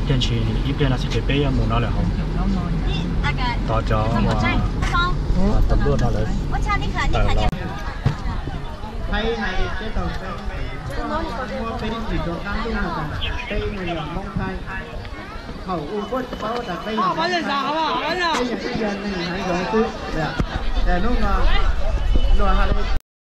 电器一边那些设备也没拿来好。大家哇，等不到来。来了。 Thấy này cái tàu mua bên chỉ cho cán luôn là đây người làm mong thay khẩu u có bao là đây là bây giờ cái dân này hãy gọi cứ để nó rồi hà nội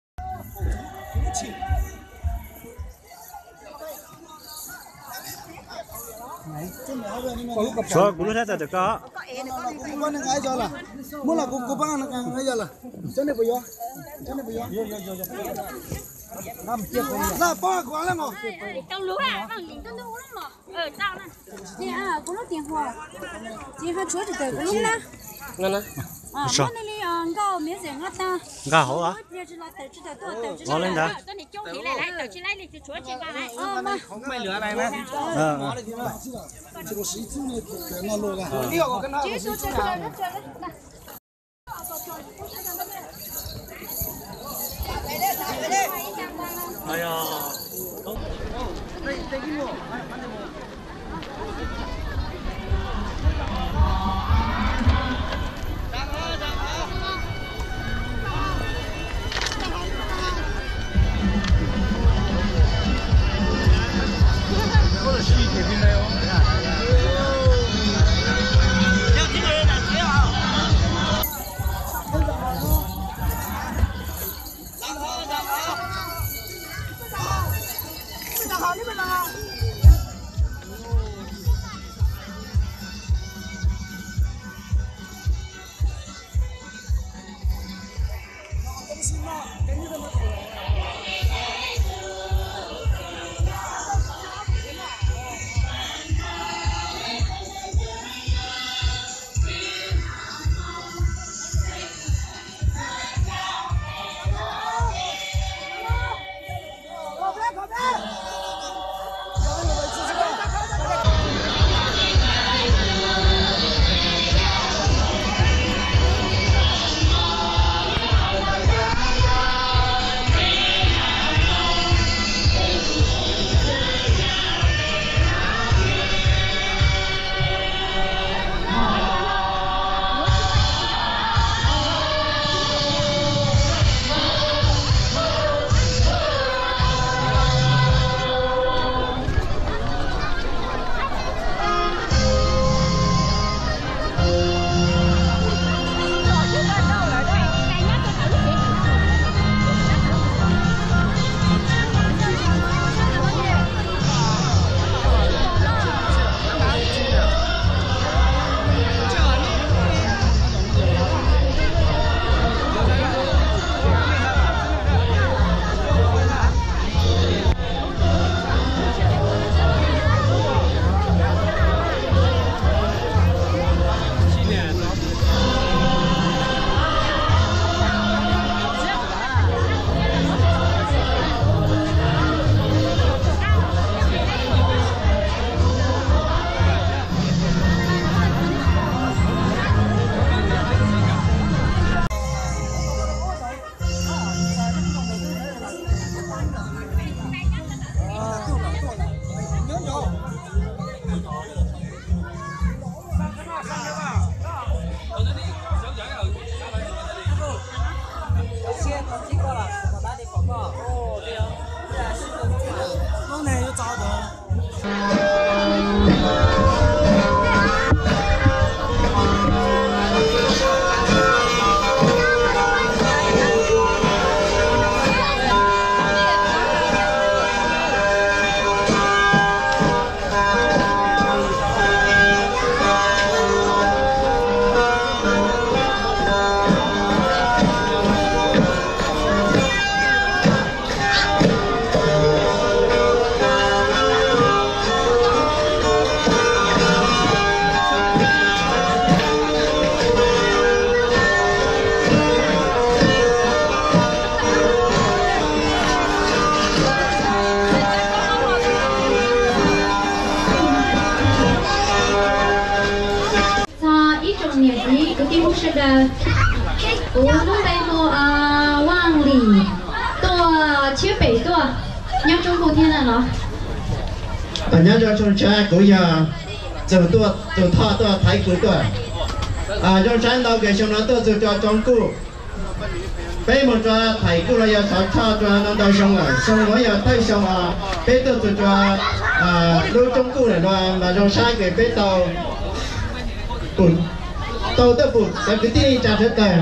Rồi, cũng lúc thế có. Cô nó cái cho là, muốn là cô băng nó cái cho là, chân này bây giờ, làm tiếp là bao quá lắm rồi. Trong lúa à, bằng những trong lúa lắm rồi, sao nè. Chị à, cô nói tiền hoa, chị hai chúa thì tới cô lúc nè. Nè nè. Sao? Con này ngao miếng gì ngao ta. Ngao hổ à? Ngao lên đã. Tôi này trông thì lại, tôi chỉ lấy thì chúa chị vào lại. Không mấy lửa này nè. Chỉ có 10 斤的那路了。第二个跟他。 哎呀。 是的，我们北部往里多去北多，要中后天的了。 大家就从这过呀， 走套多台股多用山刀给熊人多走叫中股北门抓台股了要少差抓能到熊了熊我要太熊啊北多走抓路中股了抓嘛用山给北到股到的股在个地价值的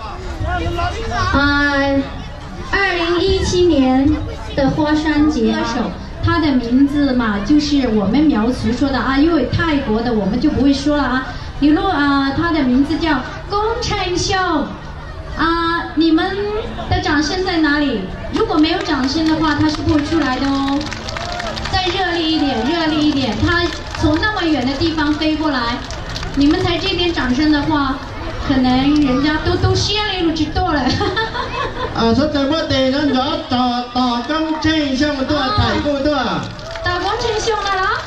2017年的花山节手。他的名字嘛，就是我们苗族说的啊，因为泰国的我们就不会说了啊。比如他的名字叫龚成秀你们的掌声在哪里？如果没有掌声的话，他是不会出来的哦。再热烈一点，热烈一点！他从那么远的地方飞过来，你们才这点掌声的话，可能人家都先来入知道了。 说在我地人咗大江青上多睇過多大江青上了啦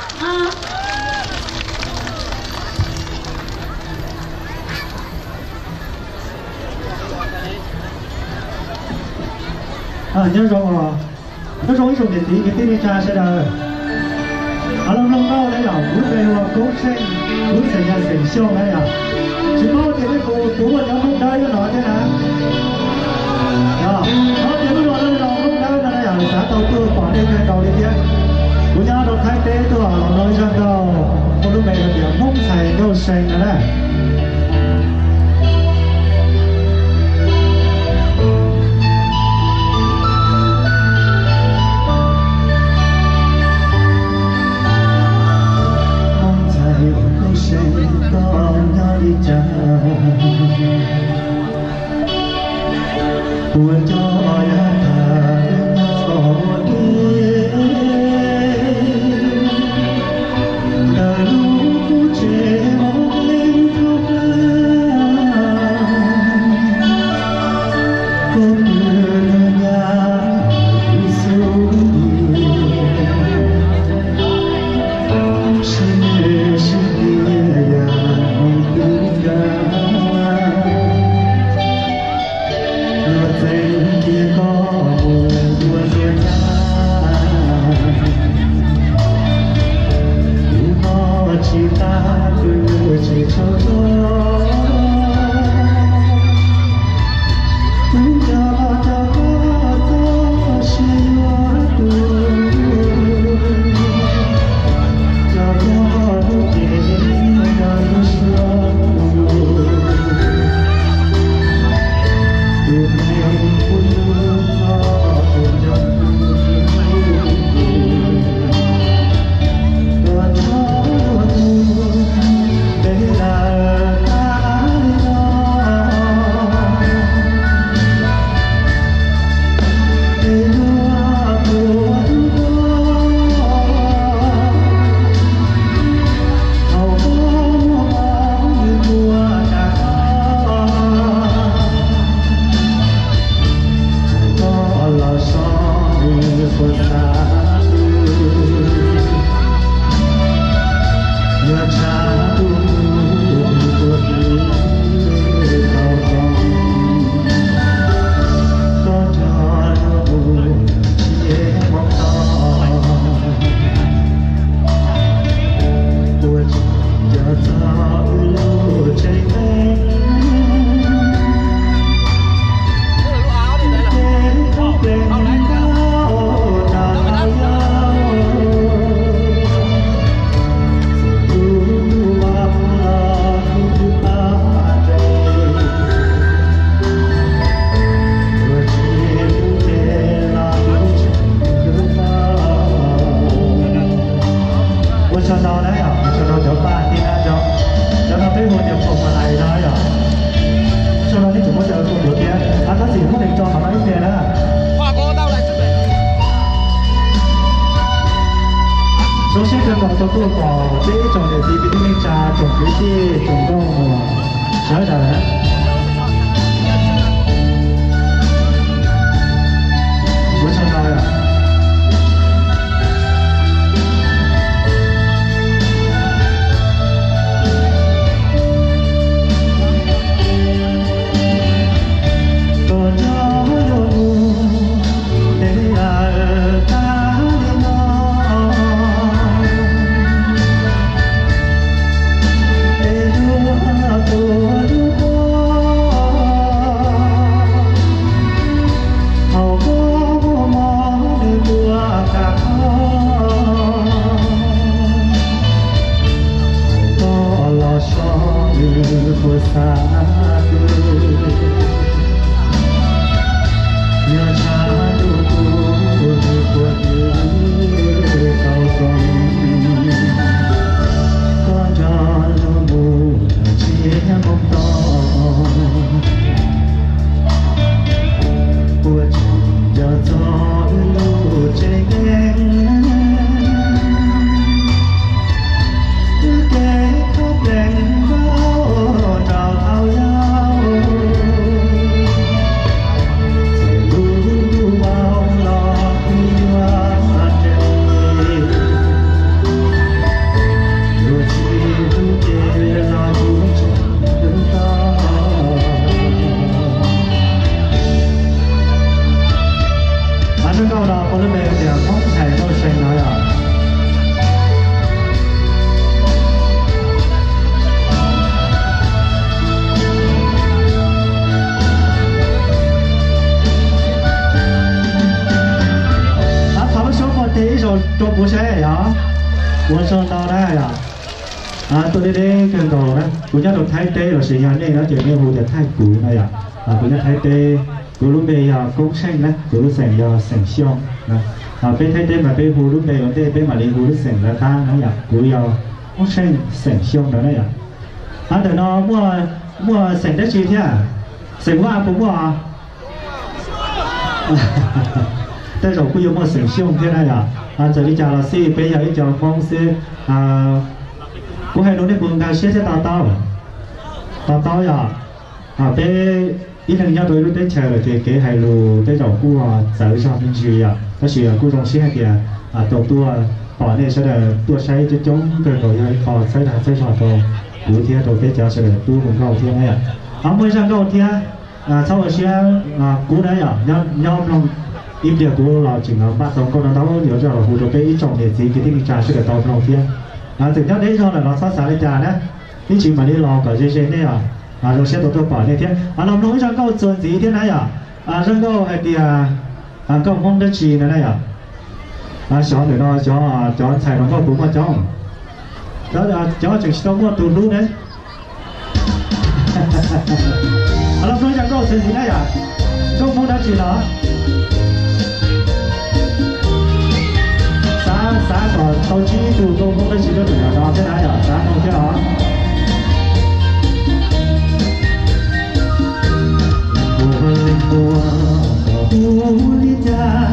nhớ rồi dùng để tí cái tiếng cha sẽ đời lòng đâu đấy là muốn về là cố tranh muốn xảy ra xảy siêu đấy à chỉ có thì cái cô tú mà nó không đây nó nói thế nào nó thì nó nói nó không đây nó là giá đầu tư quản lý cái đầu đi kia của nhà đầu thái tế tôi ở nó nói rằng đâu một lúc này là điểm mông xài đâu xanh nữa đấy buồn cho ya thà gió đi đời lúc trẻ mong lên khóc con người nhà xuống Trong buổi sáng đó, buổi sáng to đấy à, tôi đi cần cầu đó, cũng nhớ được thái tê rồi sự nhận đây đó chuyện như hồ đẹp thái cũ này cũng nhớ thái tê, cũng lúc đây công sinh đấy, cũng lúc sành xiong, bên thái tê mà bên hồ lúc đây vấn đề bên mà đi hồ lúc sành là ta đấy cũng công sinh sành xiong đó đấy từ nó mua sành đất chi thế sành hoa cũng mua đây rồi cũng mua sành xiong thế này giờ đi chào là si bây giờ đi chào phong si cũng hay nói đến vùng cao sẽ tao bé ít lần nhau tôi lúc đến chờ rồi thì cái hay lù tới đầu cua giải cho mình gì nó chỉ cua trong xe kìa tổ tua bỏ này sẽ là tua say cho chống cờ rồi hay kho say là say trò tổ buổi thiên tổ bé chào sẽ là tua vùng cầu thiên này mới sang cầu thiên sau rồi xe cú đấy nhau lòng im điều của là chừng ba sống câu đó nhớ cho là hồ đồ cái trọng để gì cái tiếng trà sẽ được tàu đầu tiên thực nhất đấy do là nó sát sáng lên trà đấy những chuyện mà đi lò cả dây này rồi sẽ tổ chức bỏ này thế làm nối sang câu chuẩn gì thế này sang câu hay thì câu mong đất trì này chó để nó chó xài nó câu cũng mà chó chừng sau mua tụt lú đấy làm nối sang câu chuẩn gì này câu mong đất trì đó sáng còn tàu chí tụ công khôngได้chỉ được đó thế này sáng không thế đó mùa đi cha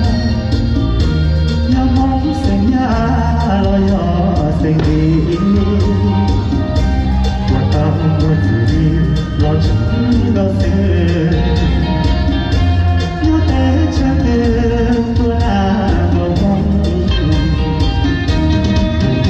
nhà mong sinh nhà lo yo sinh đi cuộc tao muốn gì lo chừng lo sinh nhớ té chân đêm tôi là mong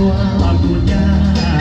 của của nhà